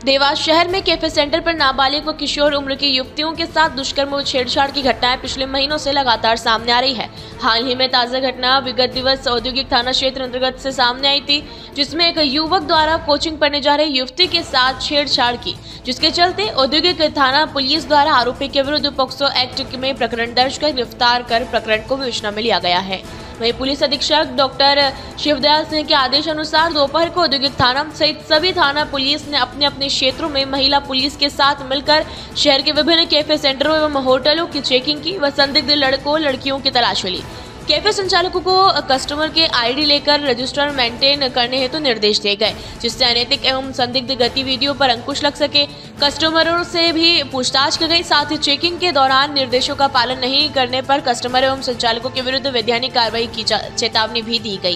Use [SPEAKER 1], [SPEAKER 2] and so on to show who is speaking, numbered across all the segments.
[SPEAKER 1] देवास शहर में cafe centre पर नाबालिग व किशोर उम्र की युवतियों के साथ दुष्कर्म व छेड़छाड़ की घटनाएं पिछले महीनों से लगातार सामने आ रही है। हाल ही में ताजा घटना विगत दिवस औद्योगिक थाना क्षेत्र अंतर्गत से सामने आई थी, जिसमें एक युवक द्वारा कोचिंग पढ़ने जा रही युवती के साथ छेड़छाड़ की, जिसके चलते औद्योगिक थाना पुलिस द्वारा आरोपी के विरुद्ध पॉक्सो एक्ट में प्रकरण दर्ज कर गिरफ्तार कर प्रकरण को विवेचना में लिया गया है। वहीं पुलिस अधीक्षक डॉक्टर शिवदयाल सिंह के आदेश अनुसार दोपहर को औद्योगिक थाना सहित सभी थाना पुलिस ने अपने अपने क्षेत्रों में महिला पुलिस के साथ मिलकर शहर के विभिन्न कैफे सेंटरों एवं होटलों की चेकिंग की व संदिग्ध लड़कों लड़कियों की तलाशी ली। कैफे संचालकों को कस्टमर के आईडी लेकर रजिस्टर मेंटेन करने हेतु निर्देश दिए गए, जिससे अनैतिक एवं संदिग्ध गतिविधियों पर अंकुश लग सके। कस्टमरों से भी पूछताछ की गई, साथ ही चेकिंग के दौरान निर्देशों का पालन नहीं करने पर कस्टमर एवं संचालकों के विरुद्ध वैधानिक कार्रवाई की चेतावनी भी दी गई।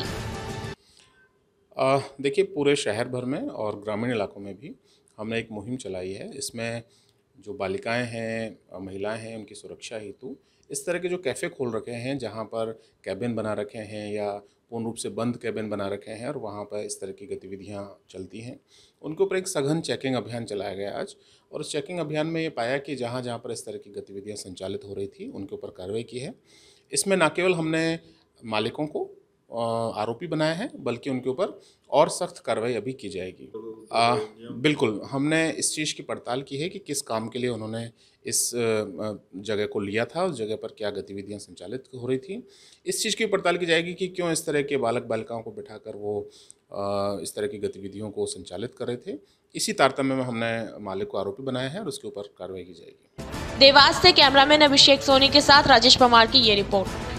[SPEAKER 2] देखिए, पूरे शहर भर में और ग्रामीण इलाकों में भी हमने एक मुहिम चलाई है। इसमें जो बालिकाएं हैं, महिलाएं हैं, उनकी सुरक्षा हेतु इस तरह के जो कैफ़े खोल रखे हैं, जहां पर कैबिन बना रखे हैं या पूर्ण रूप से बंद कैबिन बना रखे हैं और वहां पर इस तरह की गतिविधियां चलती हैं, उनके ऊपर एक सघन चेकिंग अभियान चलाया गया आज। और उस चेकिंग अभियान में ये पाया कि जहां जहां पर इस तरह की गतिविधियां संचालित हो रही थी, उनके ऊपर कार्रवाई की है। इसमें न केवल हमने मालिकों को आरोपी बनाया है, बल्कि उनके ऊपर और सख्त कार्रवाई अभी की जाएगी। बिल्कुल, हमने इस चीज़ की पड़ताल की है कि किस काम के लिए उन्होंने इस जगह को लिया था, उस जगह पर क्या गतिविधियां संचालित हो रही थी। इस चीज़ की पड़ताल की जाएगी कि क्यों इस तरह के बालक बालिकाओं को बिठाकर वो इस तरह की गतिविधियों को संचालित कर रहे थे। इसी तारतम्य में हमने मालिक को आरोपी बनाया है और उसके ऊपर कार्रवाई की जाएगी।
[SPEAKER 1] देवास से कैमरामैन अभिषेक सोनी के साथ राजेश परमार की ये रिपोर्ट।